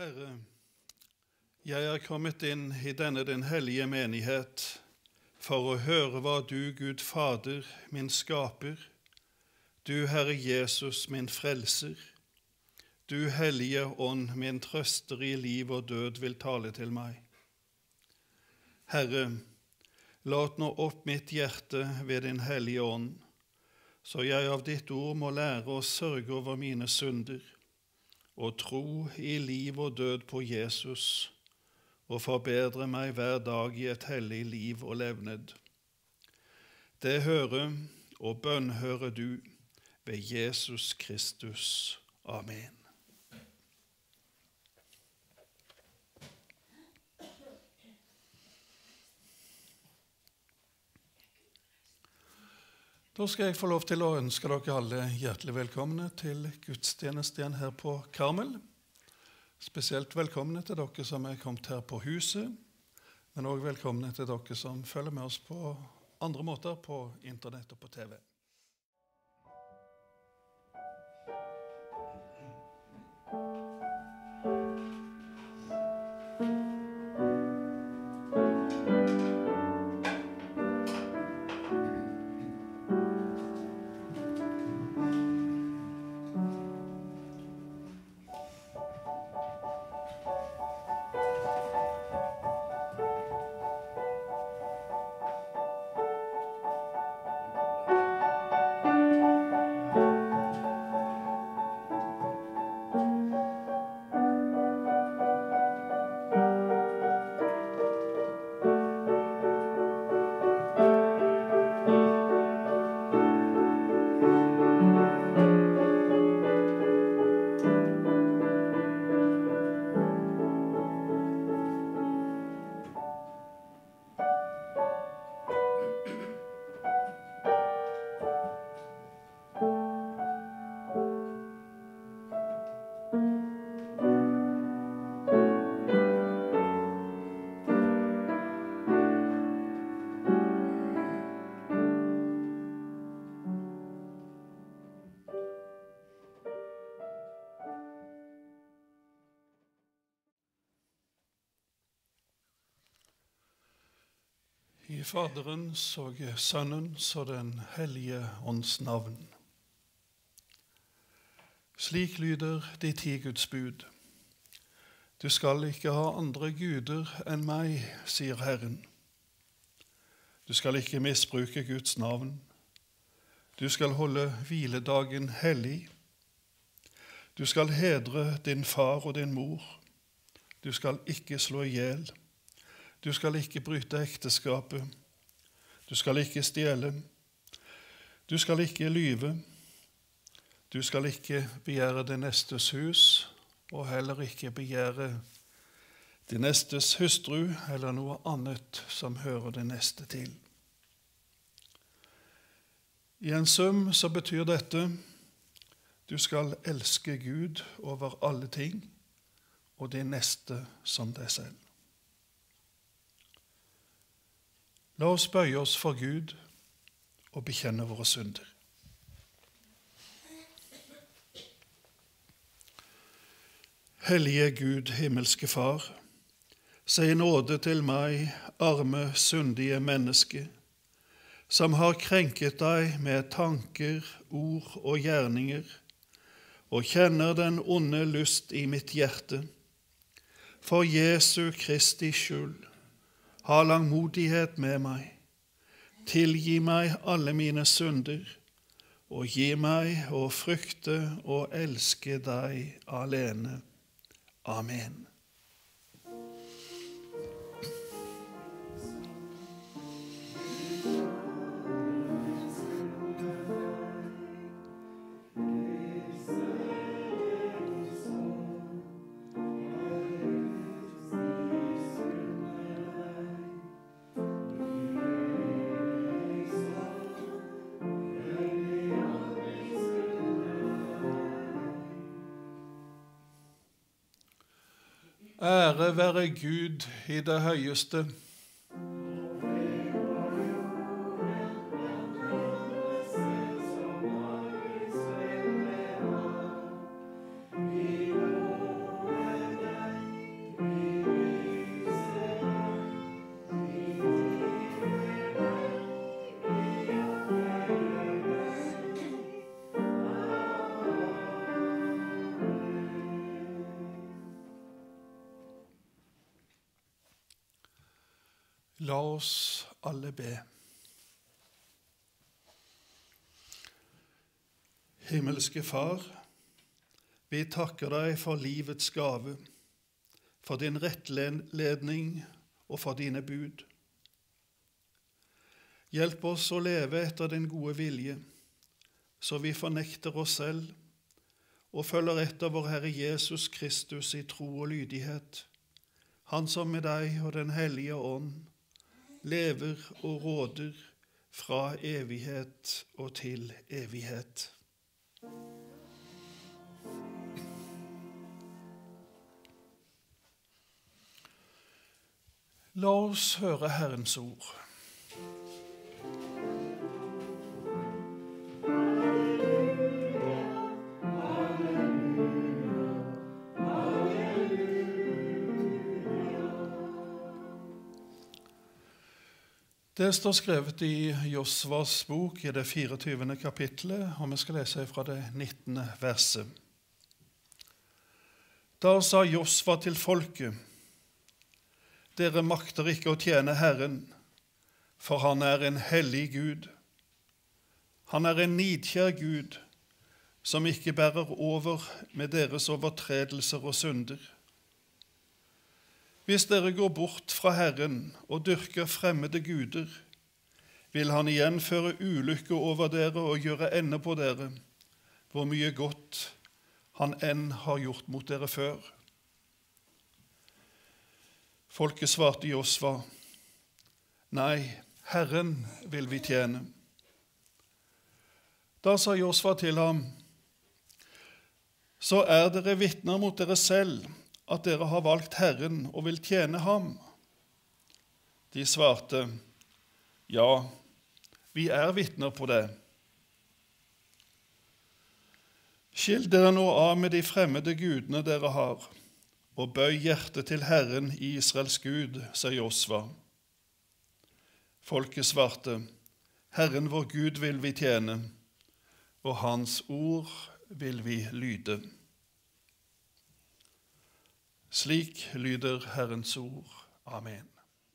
Herre, jeg er kommet inn i denne den hellige menighet for å høre hva du, Gud Fader, min skaper, du, Herre Jesus, min frelser, du, Hellige Ånd, min trøster i liv og død, vil tale til meg. Herre, lat nå opp mitt hjerte ved din Hellige Ånd, så jeg av ditt ord må lære å sørge over mine synder, og tro i liv og død på Jesus, og forbedre meg hver dag i et hellig liv og levned. Det hører og bønnhører du ved Jesus Kristus. Amen. Da skal jeg få lov til å ønske dere alle hjertelig velkomne til gudstjenesten her på Karmel. Spesielt velkomne til dere som er kommet her på huset, men også velkomne til dere som følger med oss på andre måter på internett og på TV. I Faderens og Sønnens og den hellige ånds navn. Slik lyder de 10 Guds bud. Du skal ikke ha andre guder enn meg, sier Herren. Du skal ikke misbruke Guds navn. Du skal holde hviledagen hellig. Du skal hedre din far og din mor. Du skal ikke slå ihjel. Du skal ikke bryte ekteskapet. Du skal ikke stjele. Du skal ikke lyve. Du skal ikke begjære din nestes hus, og heller ikke begjære din nestes hustru eller noe annet som hører din neste til. I en sum så betyr dette: du skal elske Gud over alle ting, og din neste som deg selv. La oss bøye oss for Gud og bekjenne våre synder. Hellige Gud, himmelske Far, se nåde til meg, arme, syndige menneske, som har krenket deg med tanker, ord og gjerninger, og kjenner den onde lyst i mitt hjerte. For Jesu Kristi skyld, ha langmodighet med meg, tilgi meg alle mine synder, og gi meg å frykte og elske deg alene. Amen. Ære være Gud i det høyeste. La oss alle be. Himmelske Far, vi takker deg for livets gave, for din rettledning og for dine bud. Hjelp oss å leve etter din gode vilje, så vi fornekter oss selv og følger etter vår Herre Jesus Kristus i tro og lydighet, Han som med deg og den hellige ånd lever og råder fra evighet og til evighet. La oss høre Herrens ord. Det står skrevet i Josvas bok i det 24. kapittelet, og vi skal lese fra det 19. verset. Da sa Josva til folket: Dere makter ikke å tjene Herren, for han er en hellig Gud. Han er en nidkjær Gud, som ikke bærer over med deres overtredelser og synder. Hvis dere går bort fra Herren og dyrker fremmede guder, vil han igjen føre ulykke over dere og gjøre ende på dere, hvor mye godt han enn har gjort mot dere før. Folket svarte Josva: Nei, Herren vil vi tjene. Da sa Josva til ham: Så er dere vitner mot dere selv, at dere har valgt Herren og vil tjene ham. De svarte: Ja, vi er vitner på det. Skill dere nå av med de fremmede gudene dere har, og bøy hjertet til Herren, Israels Gud, sa Josva. Folket svarte: Herren vår Gud vil vi tjene, og hans ord vil vi lyde. Slik lyder Herrens ord. Amen.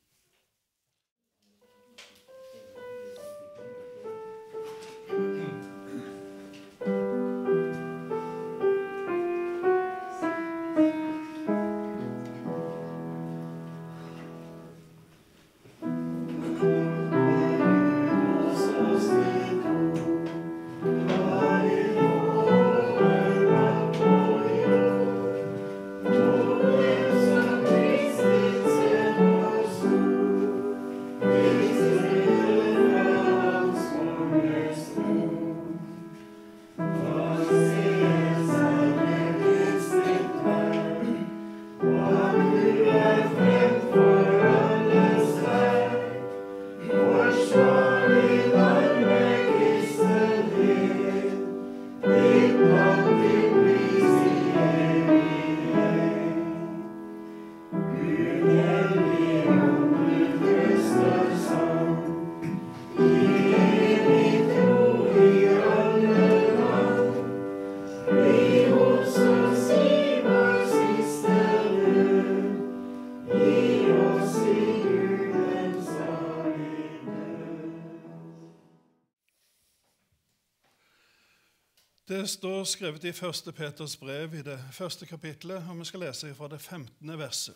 Det står skrevet i 1. Peters brev i det 1. kapittelet, og vi skal lese fra det 15. verset.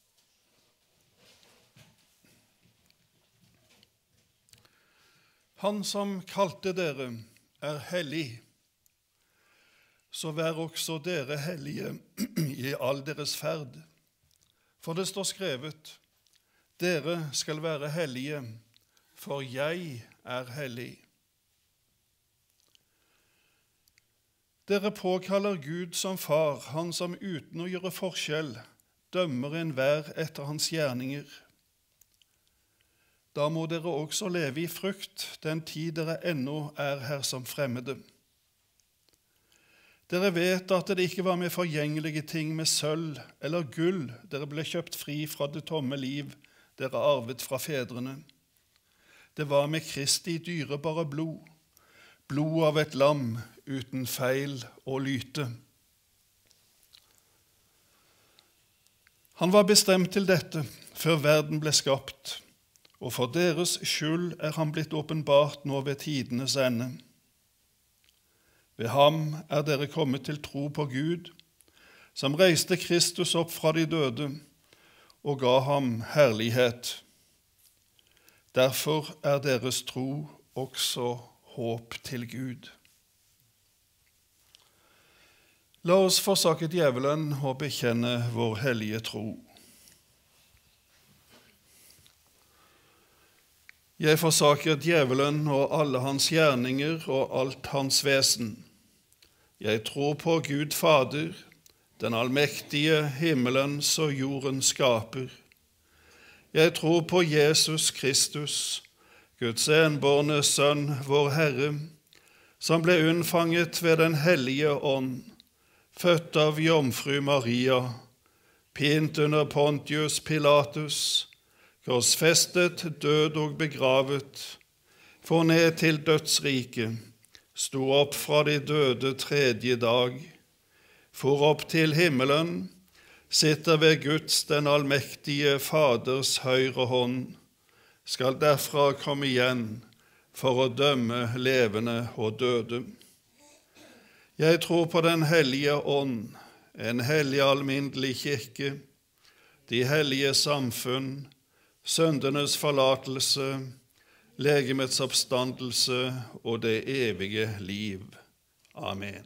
Han som kalte dere er hellig, så vær også dere hellige i all deres ferd. For det står skrevet: Dere skal være hellige, for jeg er hellig. Dere påkaller Gud som far, han som uten å gjøre forskjell dømmer enhver etter hans gjerninger. Da må dere også leve i frykt den tid dere ennå er her som fremmede. Dere vet at det ikke var med forgjengelige ting med sølv eller gull dere ble kjøpt fri fra det tomme liv dere arvet fra fedrene. Det var med Kristi dyrebare blod, blod av et lam uten feil og lyte. Han var bestemt til dette før verden ble skapt, og for deres skyld er han blitt åpenbart nå ved tidenes ende. Ved ham er dere kommet til tro på Gud, som reiste Kristus opp fra de døde og ga ham herlighet. Derfor er deres tro også håp til Gud. La oss forsake djevelen og bekjenne vår hellige tro. Jeg forsaker djevelen og alle hans gjerninger og alt hans vesen. Jeg tror på Gud Fader, den allmektige himmelens og jordens skaper. Jeg tror på Jesus Kristus, Guds enbårne Sønn, vår Herre, som ble unnfanget ved den hellige ånd, født av jomfru Maria, pint under Pontius Pilatus, korsfestet, død og begravet, for ned til dødsriket, sto opp fra de døde tredje dag, for opp til himmelen, sitter ved Guds den allmektige Faders høyre hånd, skal derfra komme igjen for å dømme levende og døde. Jeg tror på den hellige ånd, en hellig alminnelig kirke, de hellige samfunn, syndenes forlatelse, legemets oppstandelse og det evige liv. Amen.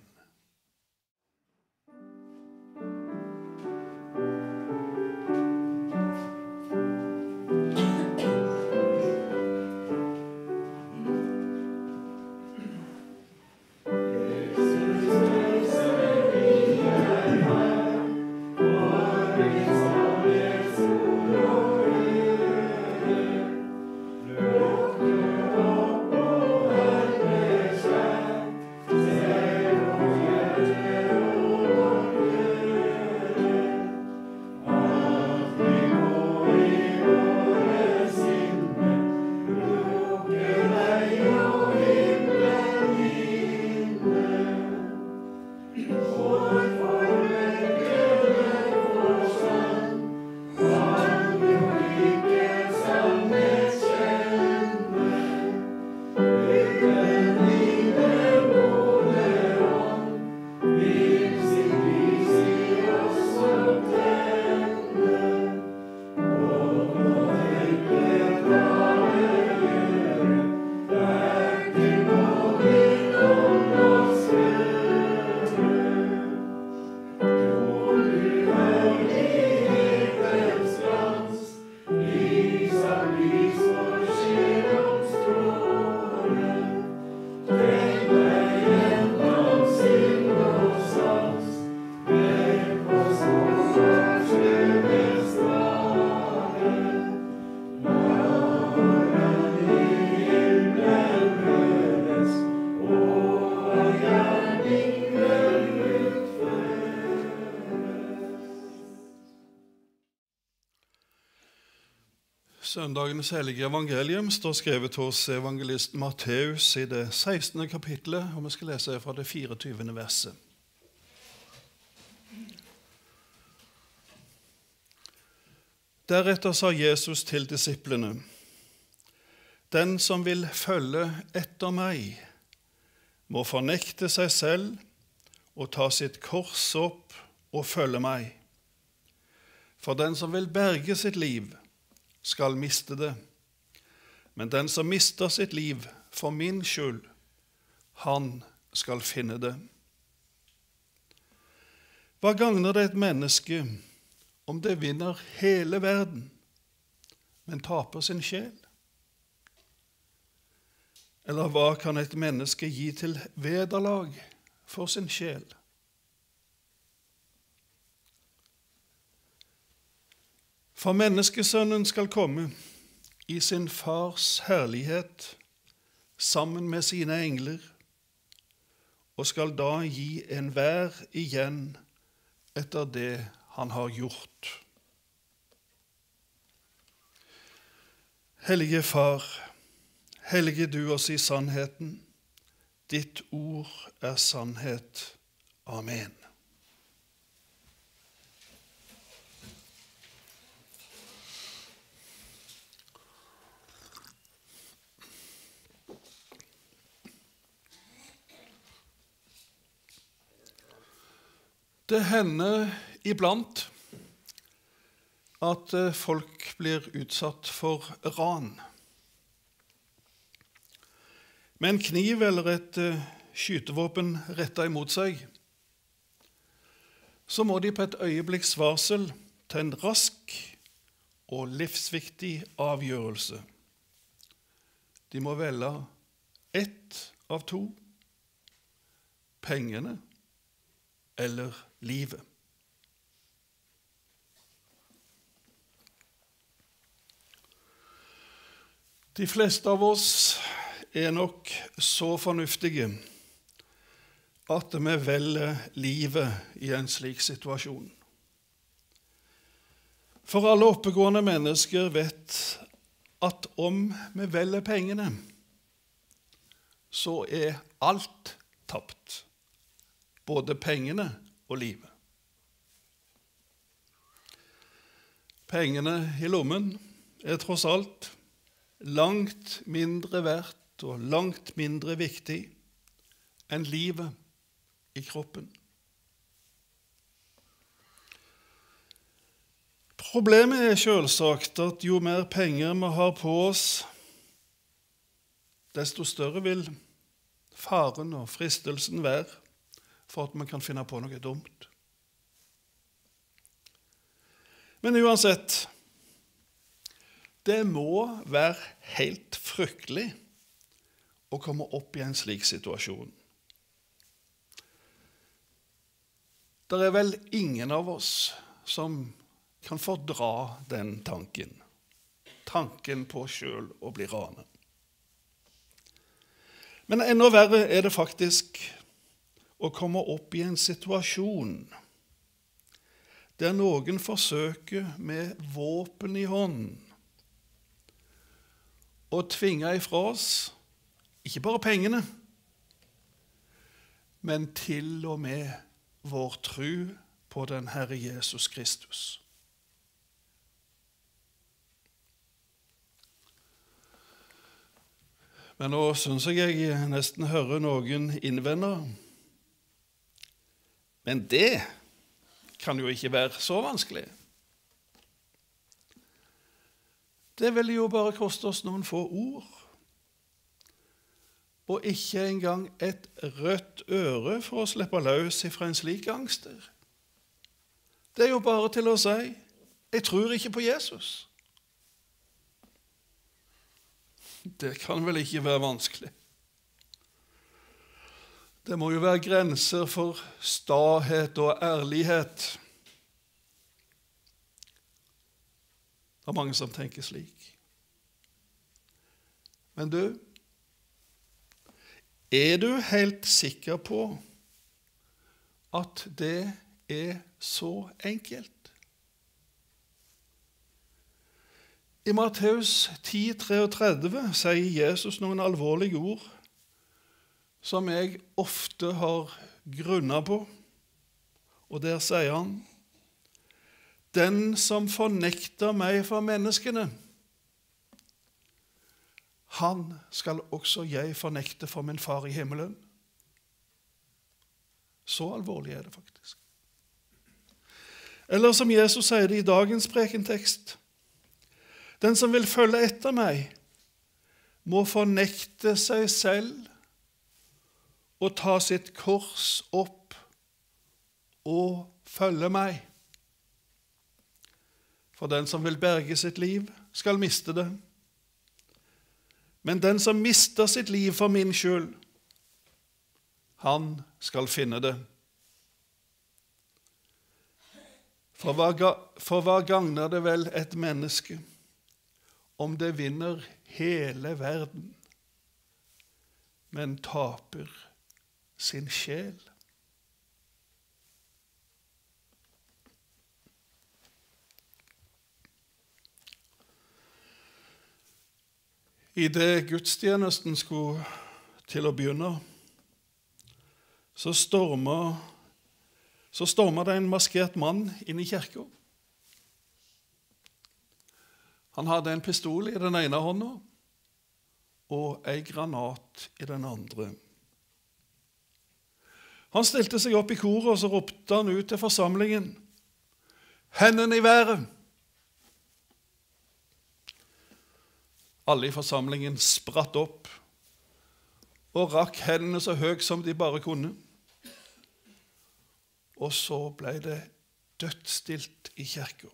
Søndagens hellige evangelium står skrevet hos evangelisten Matteus i det 16. kapittelet, og vi skal lese fra det 24. verset. Deretter sa Jesus til disiplene: Den som vil følge etter meg, må fornekte seg selv og ta sitt kors opp og følge meg. For den som vil berge sitt liv, skal miste det, men den som mister sitt liv for min skyld, han skal finne det. Hva gagner det et menneske om det vinner hele verden, men taper sin sjel? Eller hva kan et menneske gi til vederlag for sin sjel? For menneskesønnen skal komme i sin fars herlighet sammen med sine engler, og skal da gi enhver igjen etter det han har gjort. Hellige Far, hellige du oss i sannheten. Ditt ord er sannhet. Amen. Det hender iblant at folk blir utsatt for ran. Med en kniv eller et skytevåpen rettet imot seg, så må de på et øyeblikks varsel til en rask og livsviktig avgjørelse. De må velge ett av to: pengene eller livet. De fleste av oss er nok så fornuftige at vi velger livet i en slik situasjon. For alle oppegående mennesker vet at om vi velger pengene, så er alt tapt, både pengene og livet. Pengene i lommen er tross alt langt mindre verdt og langt mindre viktig enn livet i kroppen. Problemet er selvsagt at jo mer penger vi har på oss, desto større vil faren og fristelsen være for at vi kan finne på noe dumt. Men uansett, det må være helt fryktelig å komme opp i en slik situasjon. Det er vel ingen av oss som kan fordra den tanken på selv å bli ranet. Men enda verre er det faktisk å komme opp i en situasjon der noen forsøker med våpen i hånd å tvinge ifra oss ikke bare pengene, men til og med vår tro på den Herre Jesus Kristus. Men nå synes jeg nesten hører noen innvende. Men det kan jo ikke være så vanskelig. Det vil jo bare koste oss noen få ord, og ikke engang et rødt øre for å slippe løs ifra en slik gangster. Det er jo bare til å si: jeg tror ikke på Jesus. Det kan vel ikke være vanskelig. Det må jo være grenser for stahet og ærlighet. Det er mange som tenker slik. Men du, er du helt sikker på at det er så enkelt? I Matteus 10,33 sier Jesus noen alvorlige ord som jeg ofte har grunnet på, og der sier han: den som fornekter meg for menneskene, han skal også jeg fornekte for min far i himmelen. Så alvorlig er det faktisk. Eller som Jesus sier det i dagens prekentekst: den som vil følge etter meg, må fornekte seg selv og ta sitt kors opp og følge meg. For den som vil berge sitt liv, skal miste det. Men den som mister sitt liv for min skyld, han skal finne det. For hva gagner det vel et menneske om det vinner hele verden, men taper sin sjel? I det gudstjenesten skulle til å begynne, så stormet det en maskert mann inn i kirka. Han hadde en pistol i den ene hånda og en granat i den andre. Han stilte seg opp i koret, og så ropte han ut til forsamlingen: «Hendene i været!» Alle i forsamlingen spratt opp og rakk hendene så høyt som de bare kunne. Og så ble det dødsstilt i kirken.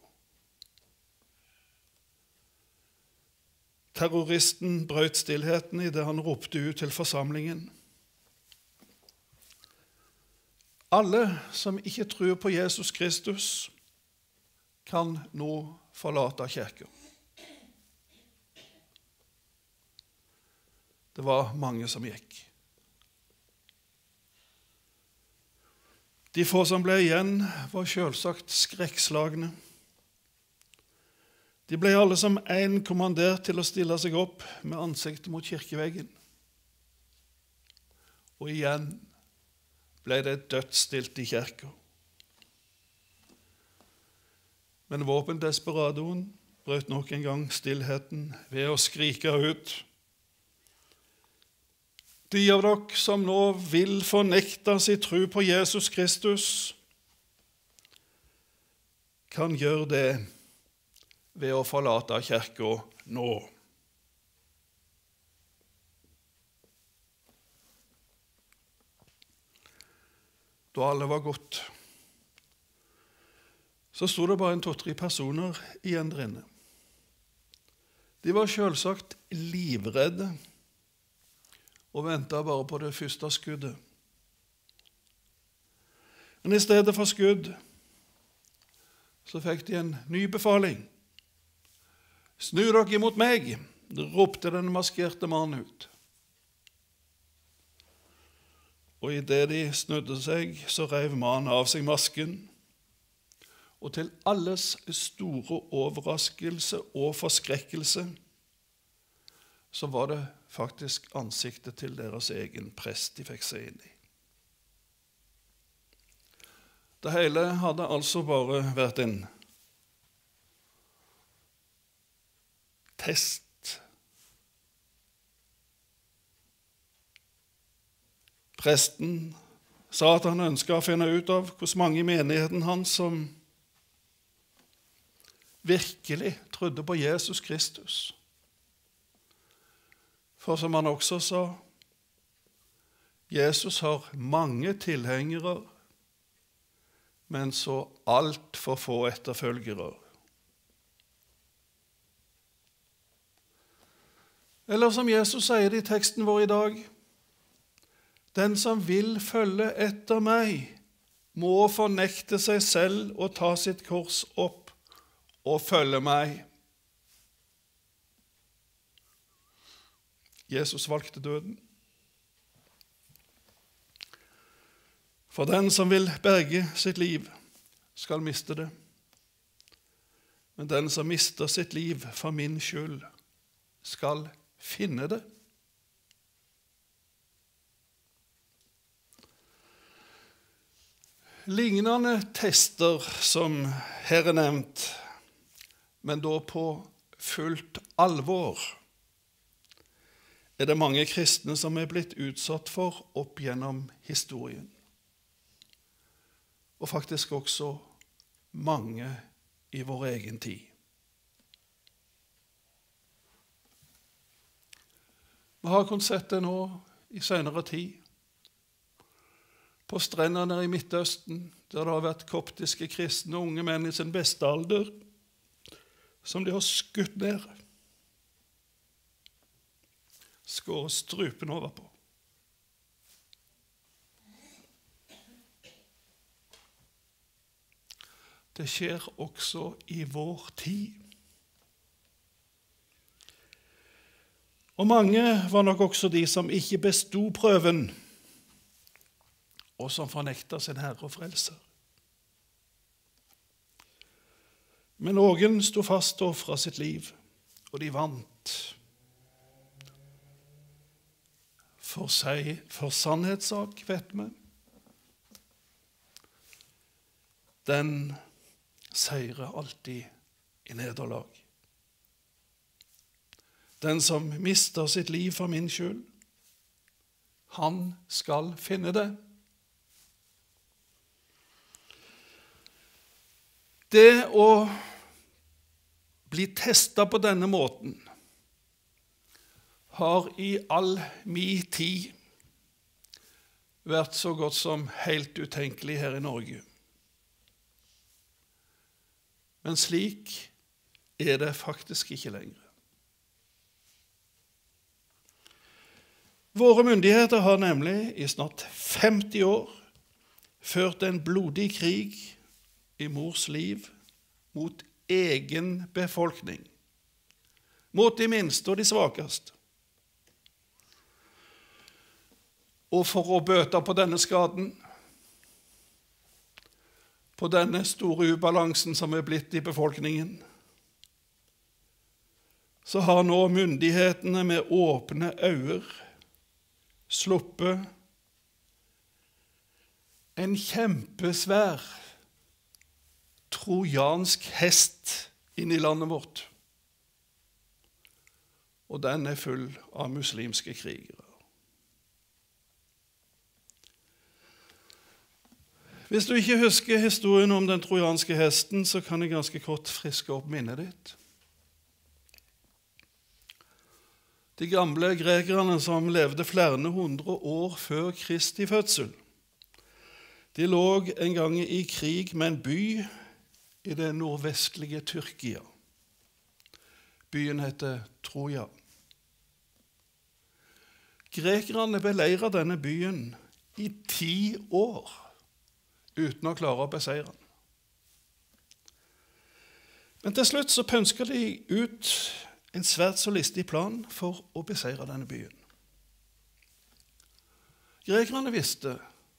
Terroristen brøt stillheten i det han ropte ut til forsamlingen: «Alle som ikke tror på Jesus Kristus, kan nå forlate kirken.» Det var mange som gikk. De få som ble igjen, var selvsagt skrekkslagne. De ble alle som en kommandert til å stille seg opp med ansiktet mot kirkeveggen. Og igjen ble det dødsstilt i kirken. Men våpendesperadoen brøt nok en gang stillheten ved å skrike ut: «De av dere som nå vil fornekte sin tro på Jesus Kristus, kan gjøre det ved å forlate kirken nå.» Da alle var gått, så sto det bare 2-3 personer igjen der inne. De var selvsagt livredde og ventet bare på det første skuddet. Men i stedet for skudd så fikk de en ny befaling. «Snu dere imot meg!» ropte den maskerte mannen ut. Og i det de snudde seg, så rev mannen av seg masken, og til alles store overraskelse og forskrekkelse så var det faktisk ansiktet til deres egen prest de fikk se inn i. Det hele hadde altså bare vært en test. Presten sa at han ønsket å finne ut av hvor mange i menigheten hans som virkelig trodde på Jesus Kristus. For som han også sa, Jesus har mange tilhengere, men så alt for få etterfølgere. Eller som Jesus sier det i teksten vår i dag: «Den som vil følge etter meg, må fornekte seg selv og ta sitt kors opp og følge meg.» Jesus valgte døden. For den som vil berge sitt liv, skal miste det. Men den som mister sitt liv for min skyld, skal finne det. Lignende tester som her er nevnt, men da på fullt alvor, er det mange kristne som er blitt utsatt for opp gjennom historien. Og faktisk også mange i vår egen tid. Vi har kunnet sett det nå i senere tid. På strendene i Midtøsten, der det har vært koptiske kristne unge menn i sin beste alder, som de har skutt ned. Skåret strupen over på. Det skjer også i vår tid. Og mange var nok også de som ikke bestod prøven, og som fornektet sin Herre og Frelser. Men noen stod fast og offret sitt liv, og de vant. For sannhetssak, vet vi, den seirer alltid i nederlag. Den som mister sitt liv for min skyld, han skal finne det. Det å bli testet på denne måten har i all min tid vært så godt som helt utenkelig her i Norge. Men slik er det faktisk ikke lenger. Våre myndigheter har nemlig i snart 50 år ført en blodig krig i mors liv mot egen befolkning, mot de minste og de svakeste. Og for å bøte på denne skaden, på denne store ubalansen som er blitt i befolkningen, så har nå myndighetene med åpne øyne sluppet en kjempesvær trojansk hest inn i landet vårt. Og den er full av muslimske krigere. Hvis du ikke husker historien om den trojanske hesten, så kan jeg ganske kort friske opp minnet ditt. De gamle grekerne som levde flere hundre år før Kristi fødsel, de lå en gang i krig med en by i det nordvestlige Tyrkia. Byen heter Troja. Grekerne beleiret denne byen i 10 år uten å klare å beseire den. Men til slutt så pønsket de ut en svært så listig plan for å beseire denne byen. Grekerne visste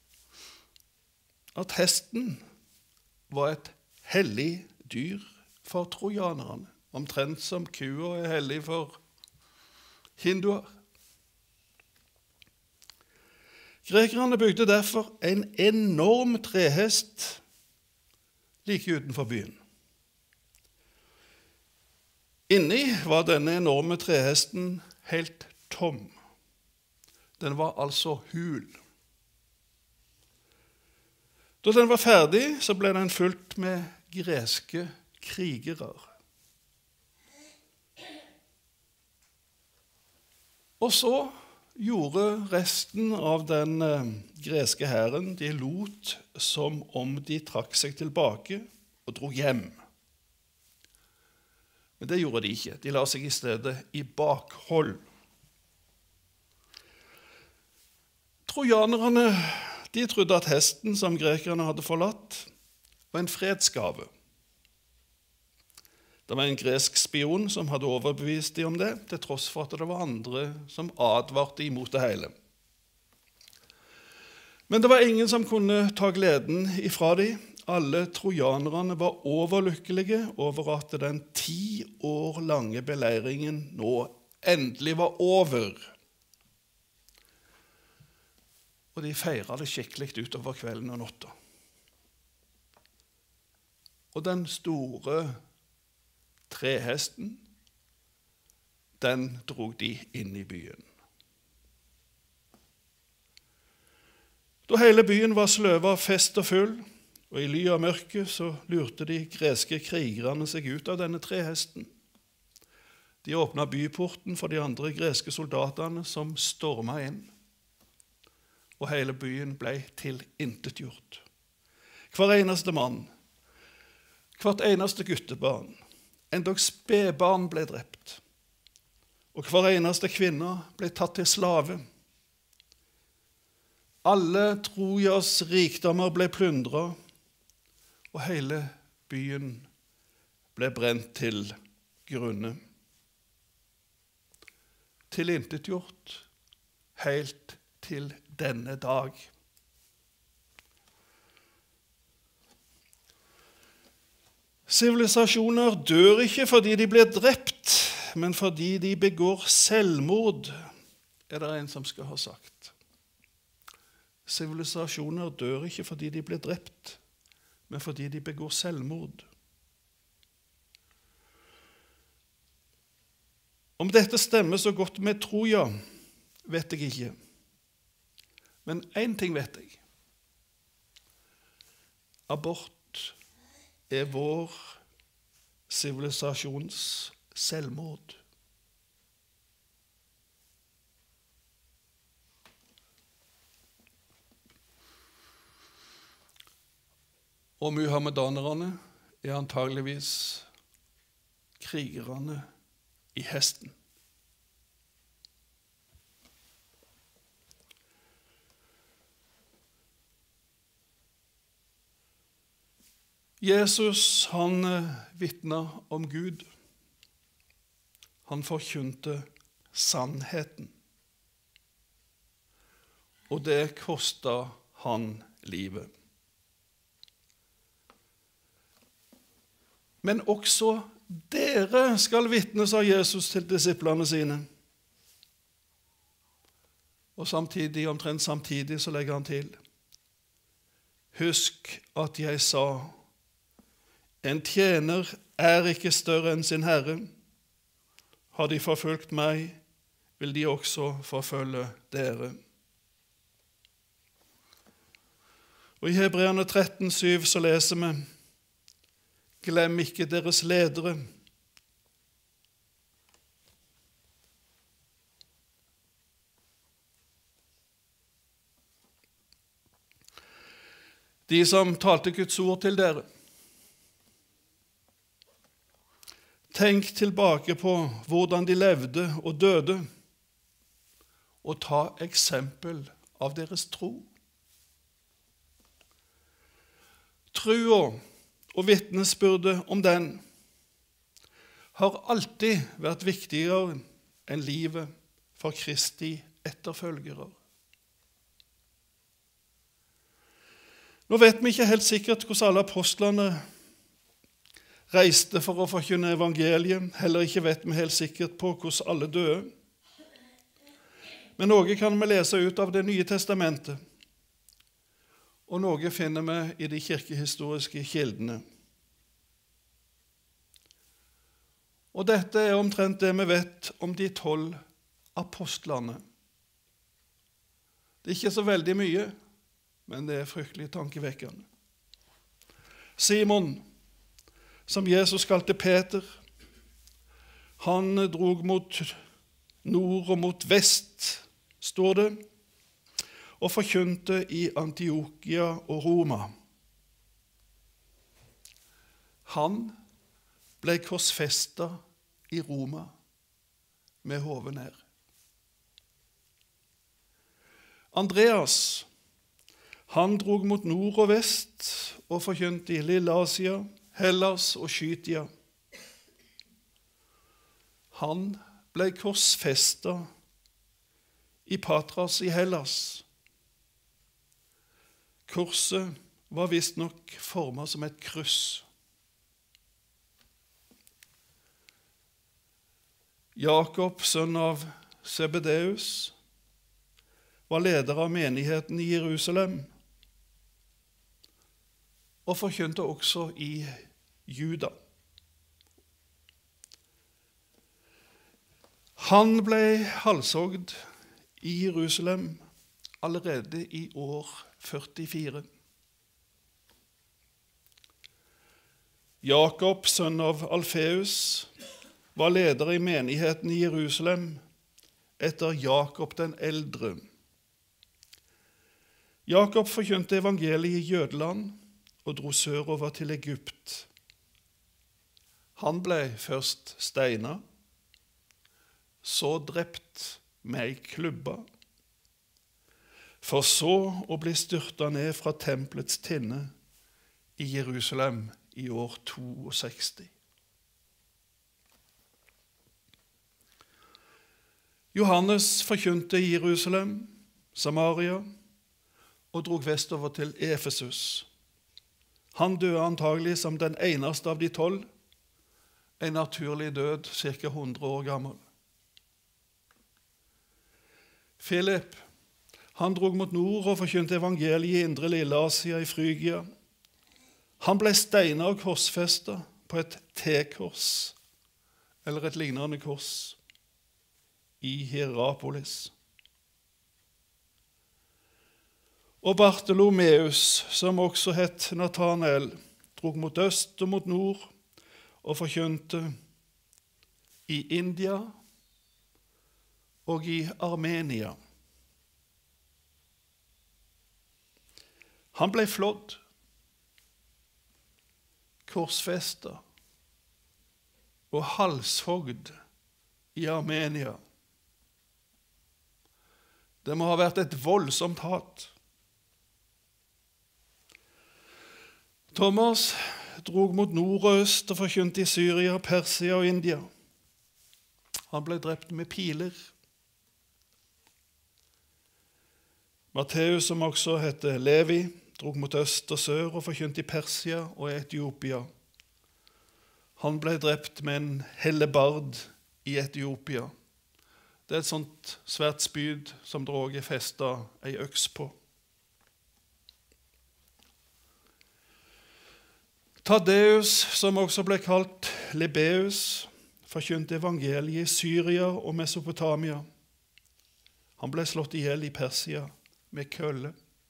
at hesten var et hellig dyr for trojanerne, omtrent som kua er hellig for hinduer. Grekerne bygde derfor en enorm trehest like utenfor byen. Inni var denne enorme trehesten helt tom. Den var altså hul. Da den var ferdig, så ble den fylt med greske krigere. Og så gjorde resten av den greske hæren, de lot som om de trakk seg tilbake og dro hjem. Men det gjorde de ikke. De la seg i stedet i bakhold. Trojanerne, de trodde at hesten som grekerne hadde forlatt, var en fredsgave. Det var en gresk spion som hadde overbevist dem om det, til tross for at det var andre som advarte imot det hele. Men det var ingen som kunne ta gleden ifra dem. Alle trojanerne var overlykkelige over at den 10 år lange beleiringen nå endelig var over. Og de feiret det skikkelig utover kvelden og natta. Og den store trehesten, den drog de inn i byen. Da hele byen var sløva, fest og full, og i ly av mørket så lurte de greske krigerne seg ut av denne trehesten. De åpnet byporten for de andre greske soldatene som stormet inn, og hele byen ble tilintetgjort. Hver eneste mann, hvert eneste guttebarn, endog spedbarn ble drept, og hver eneste kvinne ble tatt til slave. Alle Trojas rikdommer ble plyndret, og hele byen ble brent til grunne. Tilintetgjort helt til denne dag. Sivilisasjoner dør ikke fordi de blir drept, men fordi de begår selvmord, er det en som skal ha sagt. Sivilisasjoner dør ikke fordi de blir drept, men fordi de begår selvmord. Om dette stemmer så godt med Troja, vet jeg ikke. Men én ting vet jeg. Abort er vår sivilisasjons selvmord. Og muhammedanerne er antageligvis krigerne i hesten. Jesus, han vitnet om Gud. Han forkynte sannheten. Og det kostet han livet. Men også dere skal vitne, sa Jesus til disiplene sine. Og samtidig, omtrent samtidig, så legger han til: Husk at jeg sa, en tjener er ikke større enn sin herre. Har de forfølgt meg, vil de også forfølge dere. Og i Hebreerne 13,7 så leser vi: Glem ikke deres ledere. De som talte Guds ord til dere. Tenk tilbake på hvordan de levde og døde, og ta eksempel av deres tro. Trua og vitnesbyrdet om den har alltid vært viktigere enn livet for Kristi etterfølgere. Nå vet vi ikke helt sikkert hvordan alle apostlene reiste for å forkynne evangeliet. Heller ikke vet vi helt sikkert på hvordan alle døde. Men noe kan vi lese ut av Det nye testamentet, og noe finner vi i de kirkehistoriske kildene. Og dette er omtrent det vi vet om de 12 apostlene. Det er ikke så veldig mye, men det er fryktelig tankevekkende. Simon, som Jesus kalte Peter, han drog mot nord og mot vest, står det, og forkynte i Antiokia og Roma. Han ble korsfestet i Roma med hodet ned. Andreas, han drog mot nord og vest og forkynte i Lille Asia, Hellas og Skytia. Han ble korsfestet i Patras i Hellas. Korset var visstnok formet som et kryss. Jakob, sønn av Zebedeus, var leder av menigheten i Jerusalem og forkynte også i Juda. Han ble halshogd i Jerusalem allerede i år 44. Jakob, sønn av Alfeus, var leder i menigheten i Jerusalem etter Jakob den eldre. Jakob forkynte evangeliet i Jødeland og dro sørover til Egypt. Han ble først steinet, så drept med ei klubbe, for så å bli styrtet ned fra tempelets tinne i Jerusalem i år 62. Johannes forkynte i Jerusalem, Samaria, og drog vestover til Efesus. Han døde antagelig som den eneste av de 12, en naturlig død, ca. 100 år gammel. Philip, han drog mot nord og forkynte evangeliet i indre Lille Asia i Frygia. Han ble steinet og korsfestet på et T-kors, eller et lignende kors, i Hierapolis. Og Bartolomeus, som også het Nathanael, drog mot øst og mot nord og forkynte i India og i Armenia. Han ble flådd, korsfestet og halshogd i Armenia. Det må ha vært et voldsomt hat. Thomas drog mot nord og øst og forkynte i Syria, Persia og India. Han ble drept med piler. Matteus, som også heter Levi, drog mot øst og sør og forkynte i Persia og Etiopia. Han ble drept med en hellebard i Etiopia. Det er et sånt svært spyd som det også er festet en øks på. Taddeus, som også ble kalt Libeus, forkynte evangeliet i Syria og Mesopotamia. Han ble slått ihjel i Persia med kølle.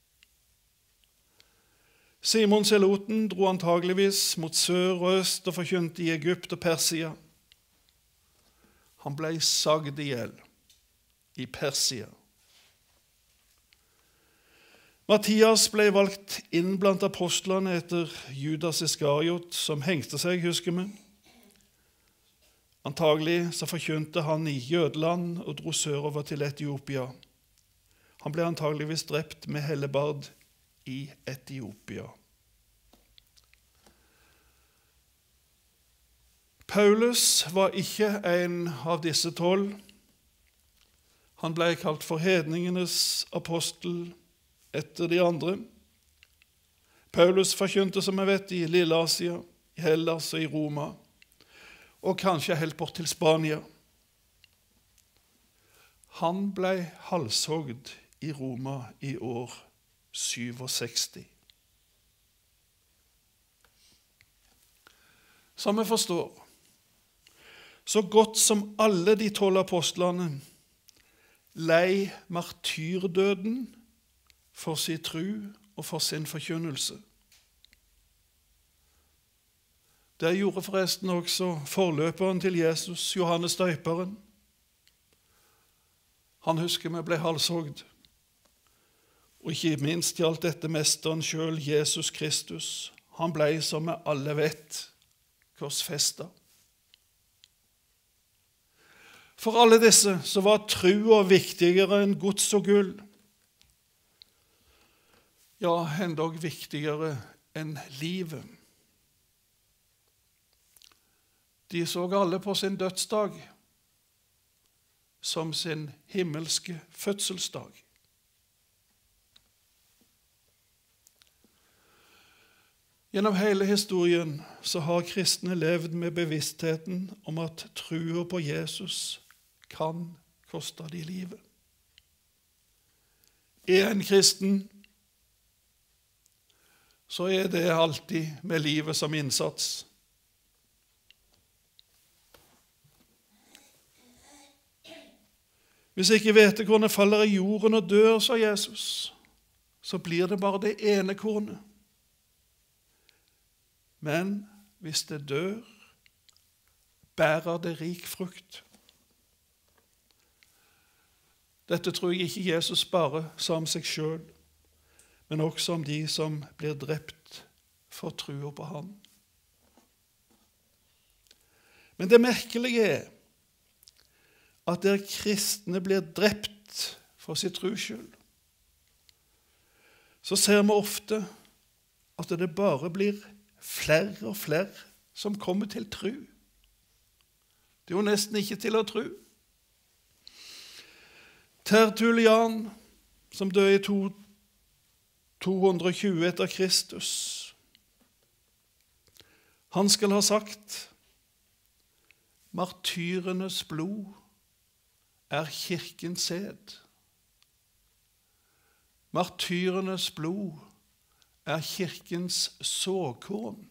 Simon Seloten dro antageligvis mot sør og øst og forkynte i Egypt og Persia. Han ble sagd ihjel i Persia. Matthias ble valgt inn blant apostlene etter Judas Iskariot, som hengte seg, husker vi. Antagelig så forkynte han i Jødeland og dro sørover til Etiopia. Han ble antageligvis drept med hellebard i Etiopia. Paulus var ikke en av disse 12. Han ble kalt for hedningenes apostel etter de andre. Paulus forkynte, som jeg vet, i Lille-Asia, i Hellas og i Roma, og kanskje helt bort til Spania. Han ble halshogd i Roma i år 67. Som vi forstår, så godt som alle de 12 apostlene lei martyrdøden for sin tro og for sin forkynnelse. Det gjorde forresten også forløperen til Jesus, Johannes døperen. Han husker vi ble halshogd. Og ikke minst gjaldt dette mesteren selv, Jesus Kristus. Han ble, som vi alle vet, korsfestet. For alle disse så var troen viktigere enn gods og gull. Ja, endog viktigere enn livet. De så alle på sin dødsdag som sin himmelske fødselsdag. Gjennom hele historien så har kristne levd med bevisstheten om at troen på Jesus kan koste de livet. Er en kristen, så er det alltid med livet som innsats. Hvis jeg ikke vet kornet faller i jorden og dør, sa Jesus, så blir det bare det ene kornet. Men hvis det dør, bærer det rik frukt. Dette tror jeg ikke Jesus bare sa om seg selv, men også om de som blir drept for troen på ham. Men det merkelige er at der kristne blir drept for sitt tros skyld, så ser vi ofte at det bare blir flere og flere som kommer til tro. Det er jo nesten ikke til å tro. Tertullian, som døde i 220 etter Kristus, han skal ha sagt: martyrenes blod er kirkens sæd. Martyrenes blod er kirkens såkorn.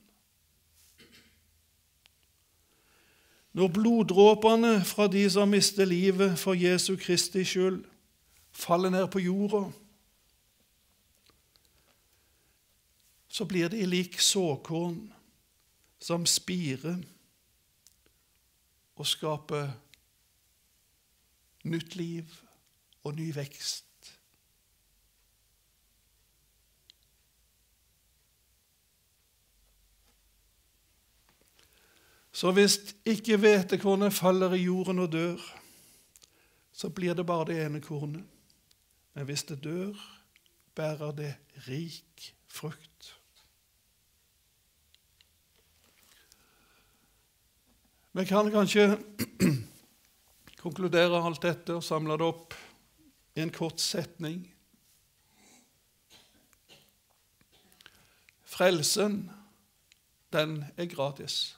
Når bloddråpene fra de som mister livet for Jesu Kristi skyld, faller ned på jorda, så blir de lik såkorn som spirer og skaper nytt liv og ny vekst. Så hvis ikke hvetekornet faller i jorden og dør, så blir det bare det ene kornet. Men hvis det dør, bærer det rik frukt. Vi kan kanskje konkludere alt dette og samle det opp i en kort setning. Frelsen, den er gratis.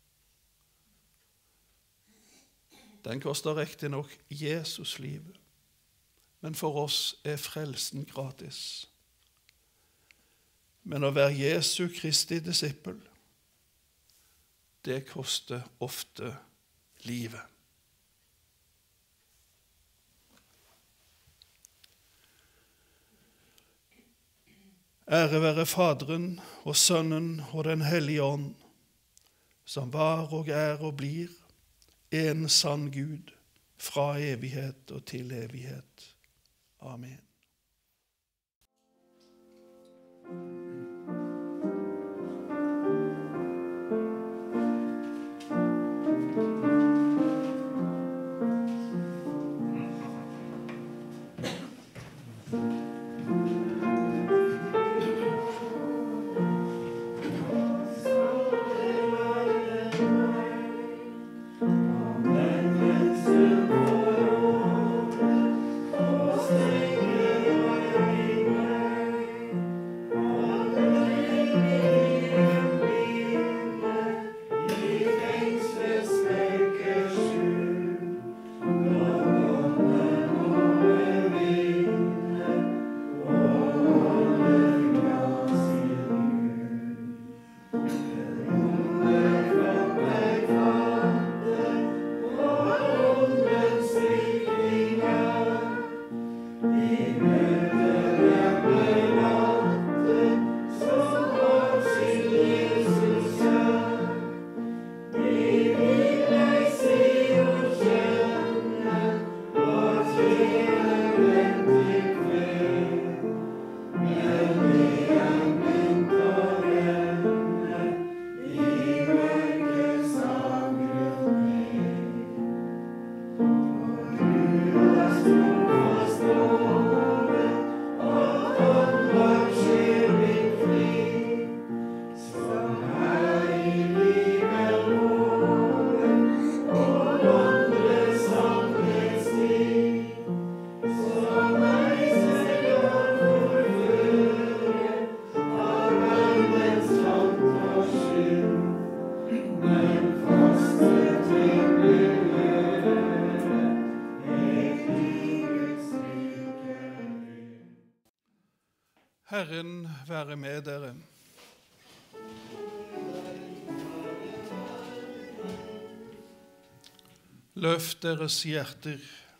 Den koster riktig nok Jesus livet, men for oss er frelsen gratis. Men å være Jesu Kristi disippel, det koster ofte livet. Ære være Faderen og Sønnen og Den hellige ånd, som var og er og blir en sann Gud, fra evighet og til evighet. Amen. Herren være med dere. Løft deres hjerter.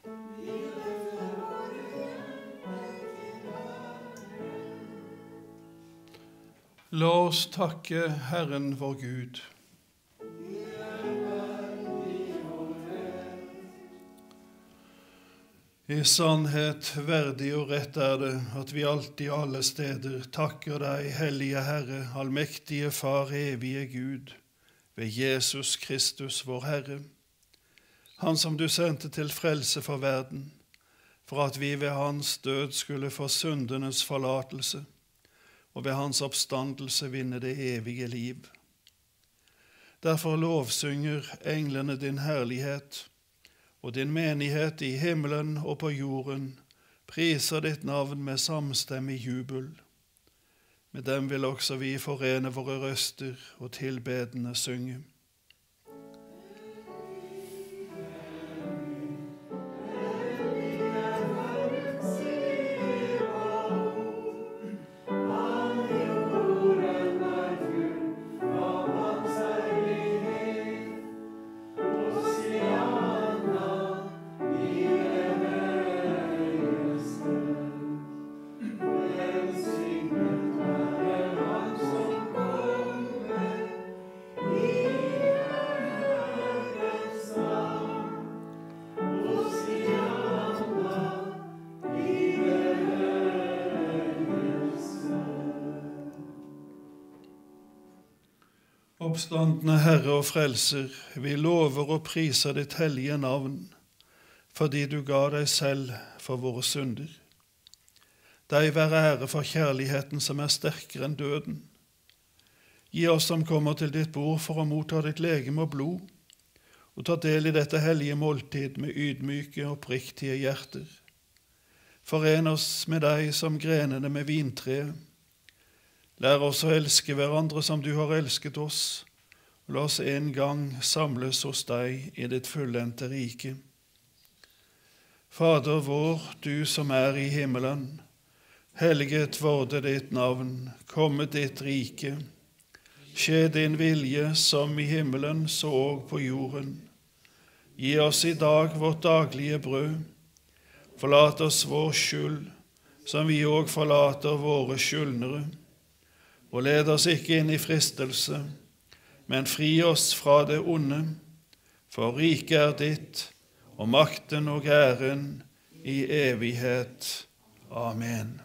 La oss takke Herren vår Gud. I sannhet, verdig og rett er det at vi alltid alle steder takker deg, hellige Herre, allmektige Far, evige Gud, ved Jesus Kristus, vår Herre, Han som du sendte til frelse for verden, for at vi ved hans død skulle få syndenes forlatelse, og ved hans oppstandelse vinne det evige liv. Derfor lovsynger englene din herlighet, og din menighet i himmelen og på jorden priser ditt navn med samstemmig jubel. Med dem vil også vi forene våre røster og tilbedende synge. Hans Oppstandne Herre og Frelser, vi lover og priser ditt hellige navn, fordi du ga deg selv for våre synder. Deg være ære for kjærligheten som er sterkere enn døden. Gi oss som kommer til ditt bord for å motta ditt legeme og blod, og ta del i dette hellige måltid med ydmyke og oppriktige hjerter. Foren oss med deg som grenene med vintreet. Lær oss å elske hverandre som du har elsket oss, og la oss en gang samles hos deg i ditt fullendte rike. Fader vår, du som er i himmelen, helliget vorde ditt navn, komme ditt rike. Skje din vilje som i himmelen, så og på jorden. Gi oss i dag vårt daglige brød. Forlat oss vår skyld, som vi òg forlater våre skyldnere. Og led oss ikke inn i fristelse, men fri oss fra det onde. For riket er ditt, og makten og æren i evighet. Amen.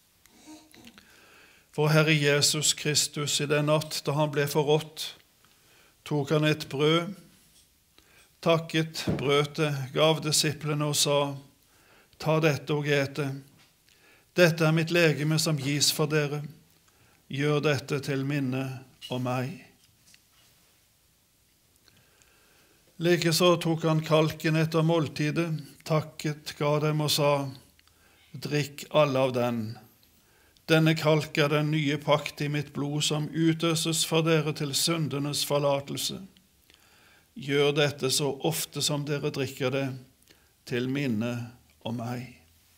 Vår Herre Jesus Kristus, i den natt da han ble forrådt, tok han et brød, takket, brøt det, gav disiplene og sa: Ta dette og et det. Dette er mitt legeme som gis for dere. Gjør dette til minne om meg. Likeså tok han kalken etter måltidet, takket, ga dem og sa: Drikk alle av den. Denne kalk er den nye pakt i mitt blod, som utøses for dere til syndenes forlatelse. Gjør dette så ofte som dere drikker det, til minne om meg.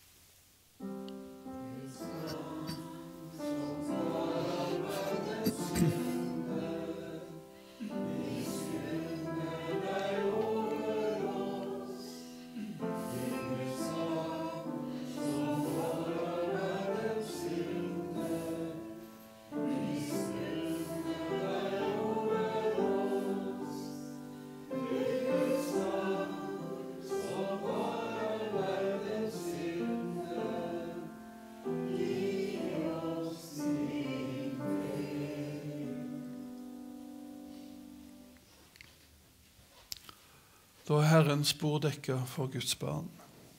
Da er Herrens bord dekket for Guds barn.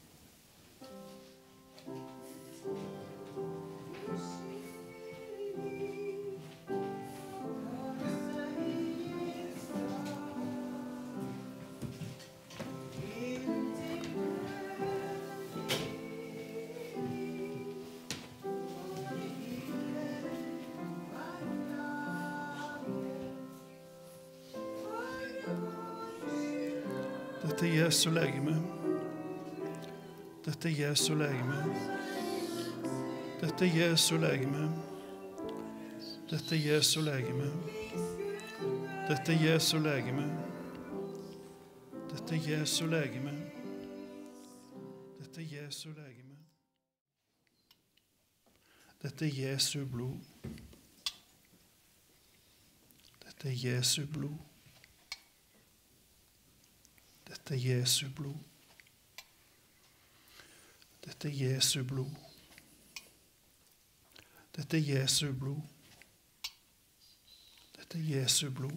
Dette er Jesu legeme. Dette er Jesu legeme. Dette er Jesu legeme. Dette er Jesu legeme. Dette er Jesu legeme. Dette er Jesu legeme. Dette er Jesu legeme. Dette er Jesu blod. Dette er Jesu blod. Dette er Jesu blod. Dette er Jesu blod. Dette er Jesu blod. Dette er Jesu blod.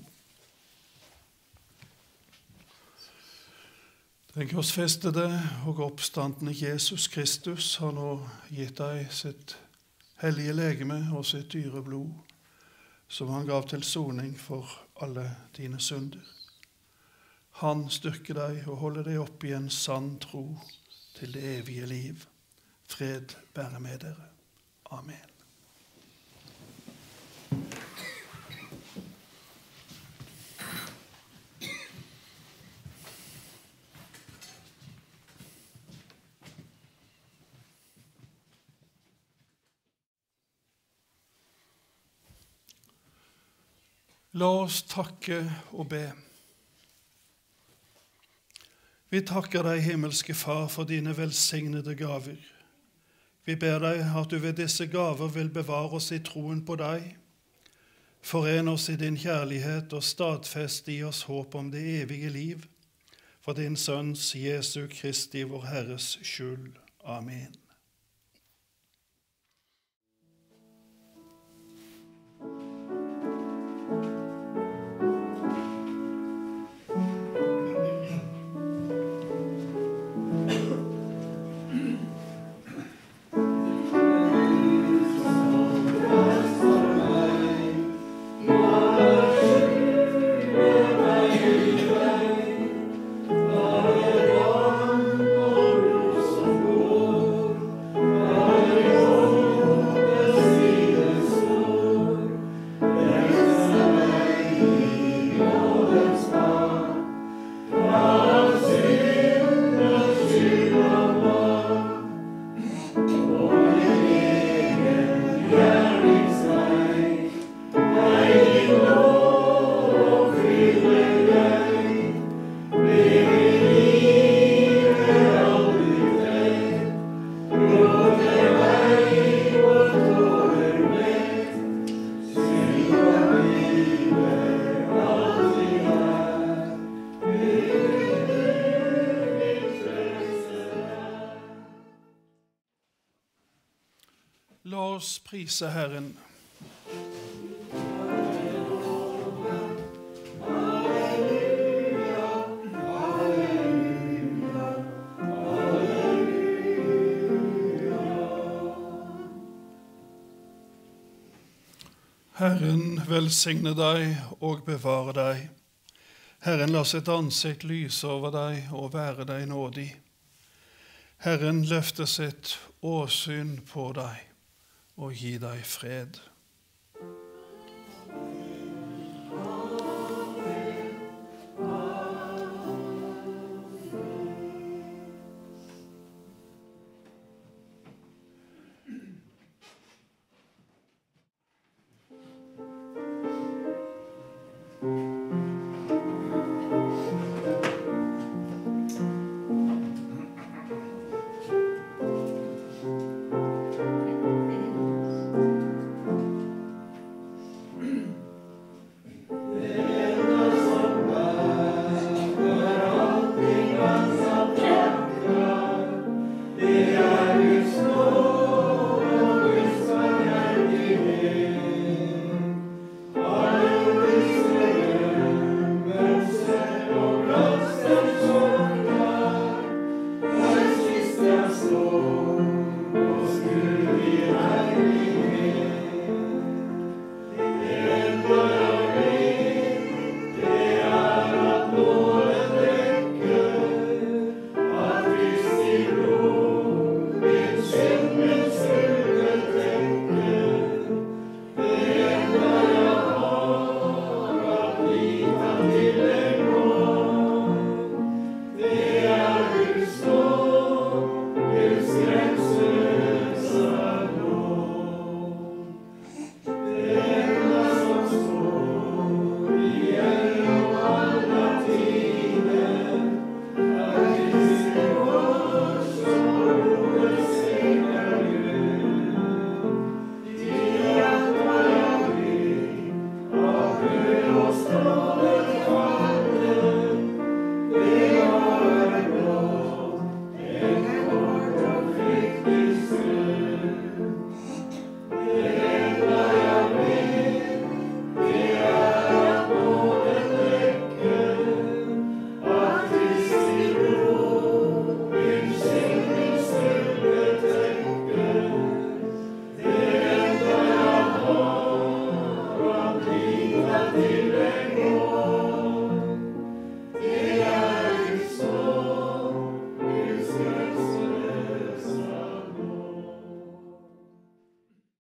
Den korsfestede og oppstandende Jesus Kristus har nå gitt deg sitt hellige legeme og sitt dyre blod, som han gav til soning for alle dine synder. Han styrker deg og holder deg opp i en sann tro til det evige liv. Fred være med dere. Amen. La oss takke og be. Vi takker deg, himmelske Far, for dine velsignede gaver. Vi ber deg at du ved disse gaver vil bevare oss i troen på deg, forene oss i din kjærlighet og stadfeste i oss håp om det evige liv, for din Sønns Jesu Kristi, vår Herres skyld. Amen. prise Herren. Herren velsigne deg og bevare deg. Herren la sitt ansikt lyse over deg og være deg nådig. Herren løfte sitt åsyn på deg og gi deg fred.